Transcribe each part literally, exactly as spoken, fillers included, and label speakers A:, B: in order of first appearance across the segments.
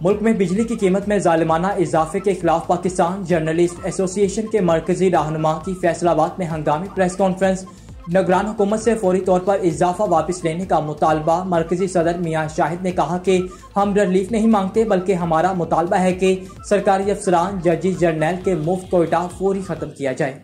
A: मुल्क में बिजली की कीमत में जालिमाना इजाफे के खिलाफ पाकिस्तान जर्नलिस्ट एसोसिएशन के मरकजी रहनुमा की फैसलाबाद में हंगामी प्रेस कॉन्फ्रेंस। निगरान हुकूमत से फौरी तौर पर इजाफा वापस लेने का मुतालबा। मरकजी सदर मियां शाहिद ने कहा कि हम रिलीफ नहीं मांगते बल्कि हमारा मुतालबा है कि सरकारी अफसरान जजेस जर्नल के मुफ्त कोटा फौरी ख़त्म किया जाए।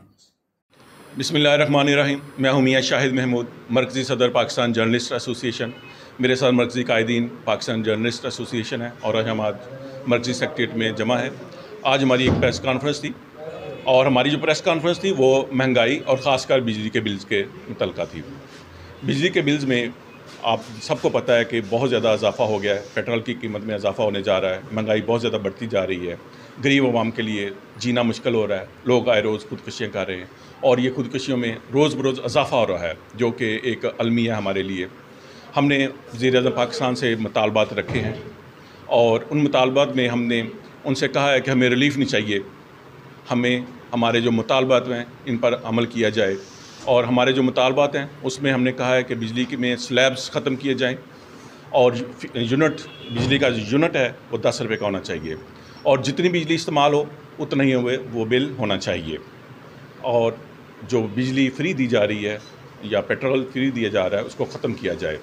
B: बिस्मिल्लाहिर्रहमानिर्रहीम। मैं हूँ मियां शाहिद महमूद, मरकज़ी सदर पाकिस्तान जर्नलिस्ट एसोसिएशन। मेरे साथ मरकज़ी कायदीन पाकिस्तान जर्नलिस्ट एसोसिएशन है और आज हम आज मरकज़ी सेक्रेटेरिएट में जमा है। आज हमारी एक प्रेस कॉन्फ्रेंस थी और हमारी जो प्रेस कॉन्फ्रेंस थी वो महंगाई और ख़ासकर बिजली के बिल्स के मुतल्लिक़ थी। बिजली के बिल्स में आप सबको पता है कि बहुत ज़्यादा इजाफा हो गया है। पेट्रोल की कीमत में इजाफा होने जा रहा है, महंगाई बहुत ज़्यादा बढ़ती जा रही है, गरीब आवाम के लिए जीना मुश्किल हो रहा है, लोग आए रोज़ खुदकुशियाँ कर रहे हैं और ये खुदकुशियों में रोज़ बरोज़ इजाफा हो रहा है जो कि एक अलमिया हमारे लिए। हमने वज़ीर-ए-आज़म पाकिस्तान से मुतालबात रखे हैं और उन मुतालबात में हमने उनसे कहा है कि हमें रिलीफ नहीं चाहिए, हमें हमारे जो मुतालबात हैं इन पर अमल किया जाए। और हमारे जो मुतालबात हैं उसमें हमने कहा है कि बिजली की में स्लैब्स ख़त्म किए जाएँ और यूनिट बिजली का जो यूनिट है वो दस रुपये का होना चाहिए और जितनी बिजली इस्तेमाल हो उतना ही हुए वो बिल होना चाहिए। और जो बिजली फ्री दी जा रही है या पेट्रोल फ्री दिया जा रहा है उसको ख़त्म किया जाए।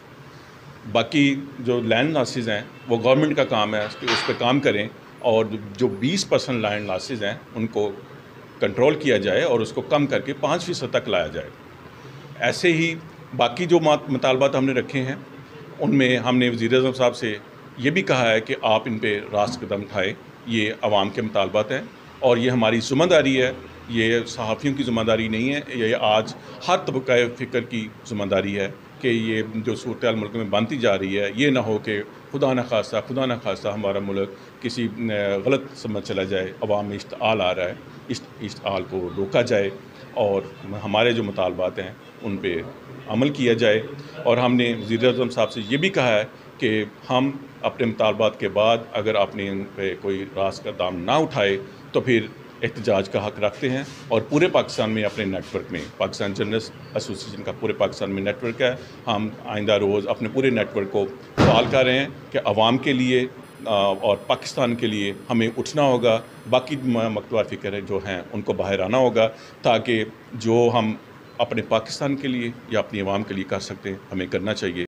B: बाकी जो लैंड लॉसेस हैं वो गवर्नमेंट का काम है कि उस पर काम करें और जो बीस परसेंट लैंड लॉसेस हैं उनको कंट्रोल किया जाए और उसको कम करके पाँच फीसद तक लाया जाए। ऐसे ही बाकी जो मुतालबात हमने रखे हैं उनमें हमने वज़ीर-ए-आज़म साहब से ये भी कहा है कि आप इन पे रास्त कदम उठाएँ। ये आवाम के मुतालबात हैं और ये हमारी ज़िम्मेदारी है, ये सहाफ़ियों की ज़िम्मेदारी नहीं है, ये आज हर तबक़े फ़िक्र की ज़िम्मेदारी है कि ये जो सूरत-ए-हाल मुल्क में बनती जा रही है ये ना हो कि खुदा न खास्ता खुदा न खास्ता हमारा मुल्क किसी गलत समझ चला जाए। अवाम में इश्तिआल आ रहा है, इस इश्तिआल को रोका जाए और हमारे जो मुतालबात हैं उन पे अमल किया जाए। और हमने वज़ीर-ए-आज़म साहब से ये भी कहा है कि हम अपने मुतालबात के बाद अगर आपने इन पे कोई रास्त का दाम ना उठाए तो फिर एहतजाज का हक़ रखते हैं। और पूरे पाकिस्तान में अपने नेटवर्क में पाकिस्तान जर्नलिस्ट एसोसिएशन का पूरे पाकिस्तान में नेटवर्क है। हम आइंदा रोज़ अपने पूरे नेटवर्क को फ़ाल कर रहे हैं कि आवाम के लिए और पाकिस्तान के लिए हमें उठना होगा। बाकी मकतूबा फ़िक्र जो हैं उनको बाहर आना होगा ताकि जो हम अपने पाकिस्तान के लिए या अपनी आवाम के लिए कर सकते हैं हमें करना चाहिए।